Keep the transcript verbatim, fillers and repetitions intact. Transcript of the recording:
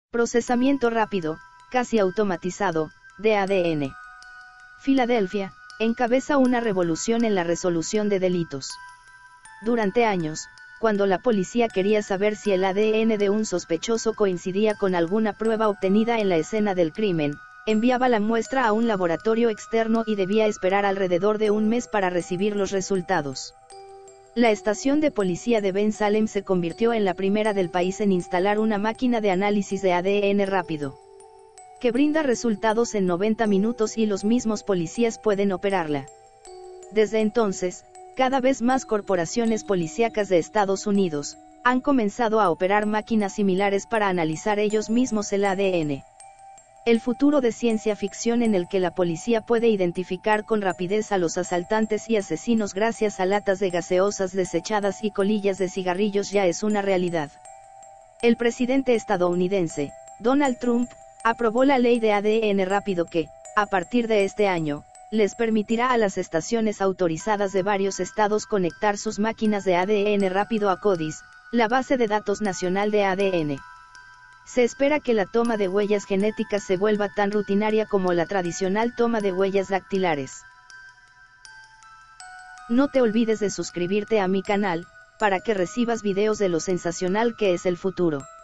Procesamiento rápido, casi automatizado, de A D N. Filadelfia, encabeza una revolución en la resolución de delitos. Durante años, cuando la policía quería saber si el A D N de un sospechoso coincidía con alguna prueba obtenida en la escena del crimen, enviaba la muestra a un laboratorio externo y debía esperar alrededor de un mes para recibir los resultados. La estación de policía de Ben Salem se convirtió en la primera del país en instalar una máquina de análisis de A D N rápido, que brinda resultados en noventa minutos y los mismos policías pueden operarla. Desde entonces, cada vez más corporaciones policíacas de Estados Unidos han comenzado a operar máquinas similares para analizar ellos mismos el A D N. El futuro de ciencia ficción en el que la policía puede identificar con rapidez a los asaltantes y asesinos gracias a latas de gaseosas desechadas y colillas de cigarrillos ya es una realidad. El presidente estadounidense, Donald Trump, aprobó la ley de A D N rápido que, a partir de este año, les permitirá a las estaciones autorizadas de varios estados conectar sus máquinas de A D N rápido a CODIS, la base de datos nacional de A D N. Se espera que la toma de huellas genéticas se vuelva tan rutinaria como la tradicional toma de huellas dactilares. No te olvides de suscribirte a mi canal, para que recibas videos de lo sensacional que es el futuro.